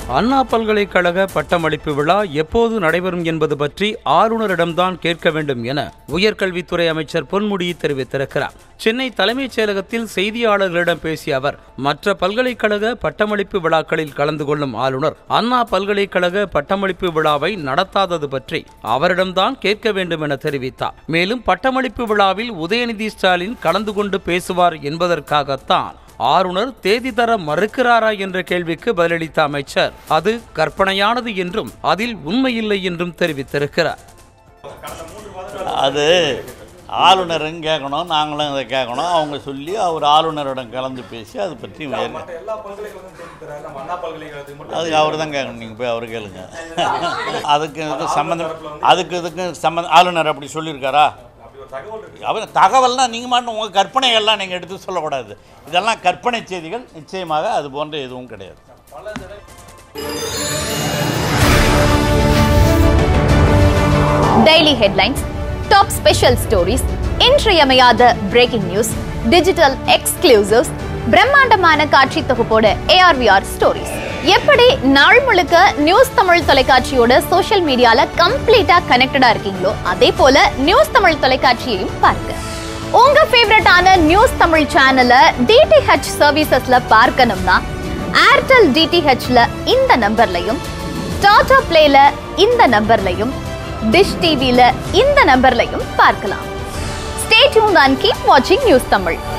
அண்ணா பல்கலைக்கழக பட்டமளிப்பு விழா எப்போது நடைபெறும் என்பது பற்றி ஆளுநரிடம்தான் கேட்க வேண்டும் என உயர்கல்வித்துறை அமைச்சர் பொன்முடி தெரிவித்திருக்கிறார். சென்னை தலைமைச் செயலகத்தில் செய்தியாளர்களிடம் பேசிய அவர், மற்ற பல்கலைக்கழக பட்டமளிப்பு விழாக்களில் கலந்து கொள்ளும் ஆளுநர் அண்ணா பல்கலைக்கழக பட்டமளிப்பு விழாவை நடத்தாதது பற்றி அவரிடம்தான் கேட்க வேண்டும் என தெரிவித்தார். மேலும் பட்டமளிப்பு விழாவில் உதயநிதி ஸ்டாலின் கலந்து கொண்டு பேசுவார் என்பதற்காகத்தான் ஆளுநர் தேதி தர மறுக்கிறாரா என்ற கேள்விக்கு பதிலளித்த அமைச்சர், அது கற்பனையானது என்றும் அதில் உண்மையில்லை என்றும் தெரிவித்திருக்கிறார். அது ஆளுநரும் கேட்கணும், நாங்களும் அதை கேட்கணும். அவங்க சொல்லி அவர் ஆளுநரிடம் கலந்து பேசி அதை பற்றி அதுக்கு அவர் தான் கேட்கணும். நீங்கள் போய் அவர் கேளுங்க. அதுக்கு சம்மந்தம் ஆளுநர் அப்படி சொல்லியிருக்காரா? அவர் தகவல்னா நீங்கள் மட்டும் உங்கள் கற்பனைகள்லாம் நீங்கள் எடுத்து சொல்லக்கூடாது. இதெல்லாம் கற்பனை செய்திகள். நிச்சயமாக அது போன்ற எதுவும் கிடையாது. Daily headlines, top special stories, இன்றியமையாத பிரேக்கிங் நியூஸ், டிஜிட்டல் எக்ஸ்க்ளூசிவ்ஸ், பிரம்மாண்டமான காட்சி தொகுப்போட ARVR ஸ்டோரிஸ். எப்படி நாள் முழுக்க நியூஸ் தமிழ் தொலைக்காட்சியோட சோஷியல் மீடியால கம்ப்ளீட்டா கனெக்டடா இருக்கீங்களோ, அதே போல நியூஸ் தமிழ் தொலைக்காட்சியையும் பாருங்க. உங்க ஃபேவரட்டான நியூஸ் தமிழ் சேனலை DTH சர்வீசஸ்ல பார்க்கணும்னா ஏர்டெல் DTHல இந்த நம்பர்லையும், டாடா பிளேல இந்த நம்பர்லையும், டிஷ் டிவில இந்த நம்பர்லையும் பார்க்கலாம். Stay tuned and keep watching news Tamil.